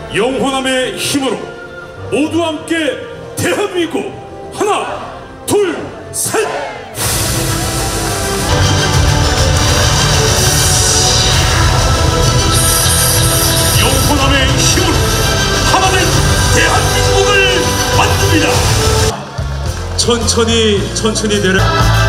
영호남의 힘으로 모두 함께 대한민국 하나 둘 셋. 영호남의 힘으로 하나된 대한민국을 만듭니다. 천천히 내려.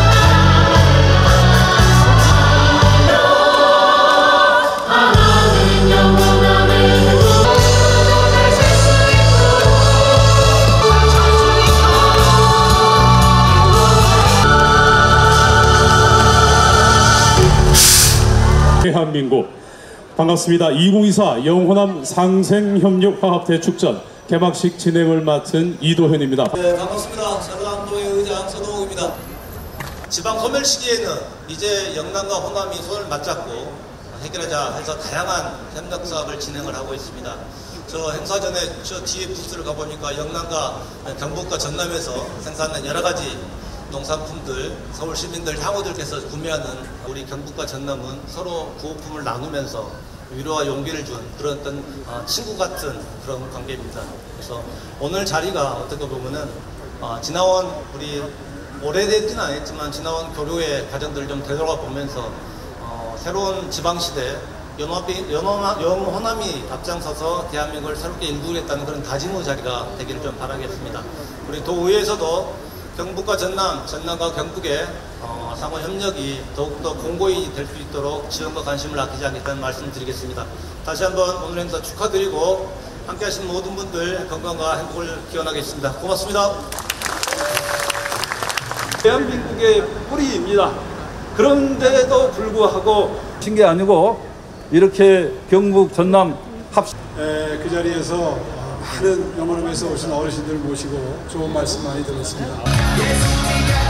대한민국 반갑습니다. 2024 영호남 상생협력화합대축전 개막식 진행을 맡은 이도현입니다. 네, 반갑습니다. 전남도의 의장 서동욱입니다. 지방 소멸 시기에는 이제 영남과 호남이 손을 맞잡고 해결하자 해서 다양한 협력 사업을 진행을 하고 있습니다. 저 행사 전에 저 뒤에 부스를 가보니까 영남과 경북과 전남에서 생산한 여러 가지 농산품들, 서울 시민들, 향후들께서 구매하는 우리 경북과 전남은 서로 구호품을 나누면서 위로와 용기를 준 그런 어떤 친구 같은 그런 관계입니다. 그래서 오늘 자리가 어떻게 보면은 지나온 우리 오래되지는 않았지만 지나온 교류의 과정들을 좀 되돌아 보면서 새로운 지방시대 영호남이 앞장서서 대한민국을 새롭게 일구겠다는 그런 다짐의 자리가 되기를 좀 바라겠습니다. 우리 도의회에서도 경북과 전남과 경북의 상호 협력이 더욱더 공고히 될 수 있도록 지원과 관심을 아끼지 않겠다는 말씀을 드리겠습니다. 다시 한번 오늘 행사 축하드리고 함께 하신 모든 분들 건강과 행복을 기원하겠습니다. 고맙습니다. 대한민국의 뿌리입니다. 그런데도 불구하고 친 게 아니고 이렇게 경북 전남 그 자리에서 많은 영호남에서 오신 어르신들 모시고 좋은 말씀 많이 들었습니다.